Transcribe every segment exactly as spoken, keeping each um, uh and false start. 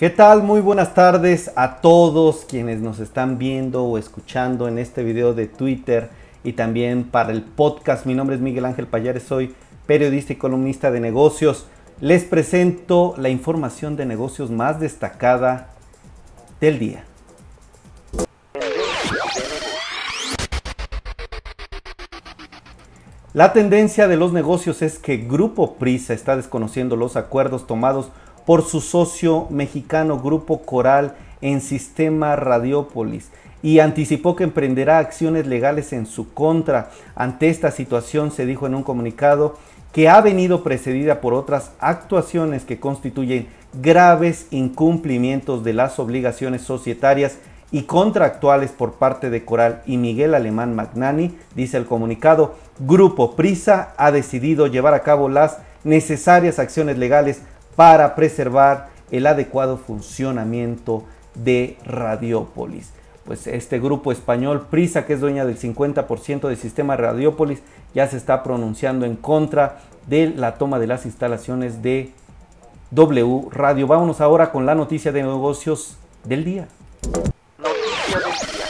¿Qué tal? Muy buenas tardes a todos quienes nos están viendo o escuchando en este video de Twitter y también para el podcast. Mi nombre es Miguel Ángel Pallares, soy periodista y columnista de negocios. Les presento la información de negocios más destacada del día. La tendencia de los negocios es que Grupo Prisa está desconociendo los acuerdos tomados por su socio mexicano Grupo Coral en Sistema Radiopolis y anticipó que emprenderá acciones legales en su contra. Ante esta situación, se dijo en un comunicado que ha venido precedida por otras actuaciones que constituyen graves incumplimientos de las obligaciones societarias y contractuales por parte de Coral y Miguel Alemán Magnani. Dice el comunicado: Grupo Prisa ha decidido llevar a cabo las necesarias acciones legales para preservar el adecuado funcionamiento de Radiopolis. Pues este grupo español Prisa, que es dueña del cincuenta por ciento del Sistema Radiopolis, ya se está pronunciando en contra de la toma de las instalaciones de W Radio. Vámonos ahora con la noticia de negocios del día. Noticia del día.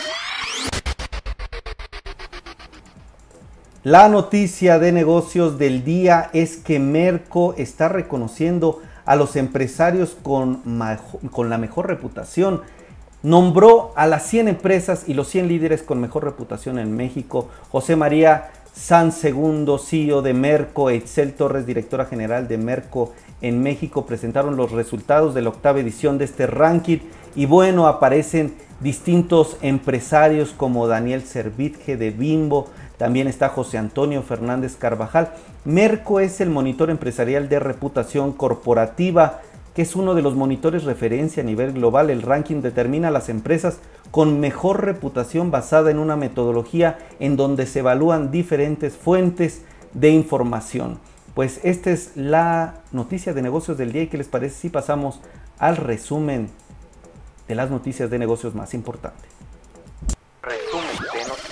La noticia de negocios del día es que Merco está reconociendo a los empresarios con, con la mejor reputación. Nombró a las cien empresas y los cien líderes con mejor reputación en México. José María Sanz Segundo, C E O de Merco, e Itzel Torres, directora general de Merco en México, presentaron los resultados de la octava edición de este ranking. Y bueno, aparecen distintos empresarios como Daniel Servitje de Bimbo, también está José Antonio Fernández Carvajal. Merco es el monitor empresarial de reputación corporativa, que es uno de los monitores referencia a nivel global. El ranking determina las empresas con mejor reputación basada en una metodología en donde se evalúan diferentes fuentes de información. Pues esta es la noticia de negocios del día. ¿Y qué les parece si pasamos al resumen de las noticias de negocios más importantes? Resumen de noticias.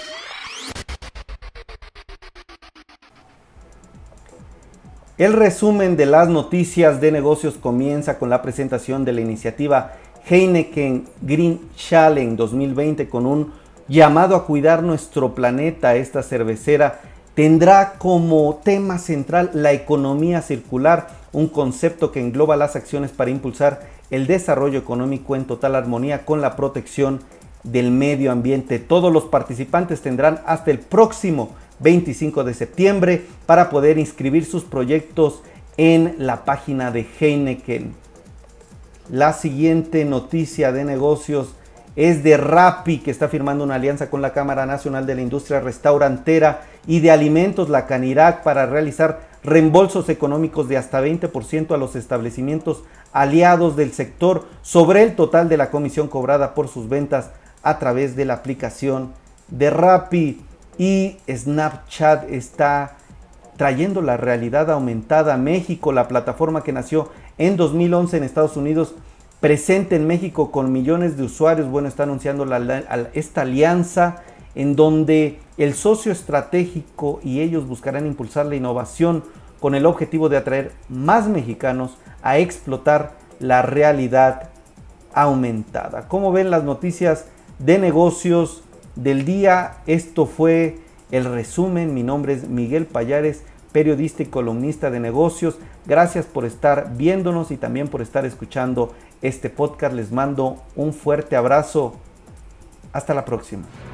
El resumen de las noticias de negocios comienza con la presentación de la iniciativa Heineken Green Challenge dos mil veinte, con un llamado a cuidar nuestro planeta. Esta cervecera tendrá como tema central la economía circular, un concepto que engloba las acciones para impulsar el desarrollo económico en total armonía con la protección del medio ambiente. Todos los participantes tendrán hasta el próximo veinticinco de septiembre para poder inscribir sus proyectos en la página de Heineken. La siguiente noticia de negocios es de Rappi, que está firmando una alianza con la Cámara Nacional de la Industria Restaurantera y de Alimentos, la Canirac, para realizar reembolsos económicos de hasta veinte por ciento a los establecimientos aliados del sector sobre el total de la comisión cobrada por sus ventas a través de la aplicación de Rappi. Y Snapchat está trayendo la realidad aumentada a México. La plataforma, que nació en dos mil once en Estados Unidos, presente en México con millones de usuarios, bueno, está anunciando la, la, esta alianza en donde el socio estratégico y ellos buscarán impulsar la innovación con el objetivo de atraer más mexicanos a explotar la realidad aumentada. ¿Cómo ven las noticias de negocios del día? Esto fue el resumen. Mi nombre es Miguel Pallares, periodista y columnista de negocios. Gracias por estar viéndonos y también por estar escuchando este podcast. Les mando un fuerte abrazo. Hasta la próxima.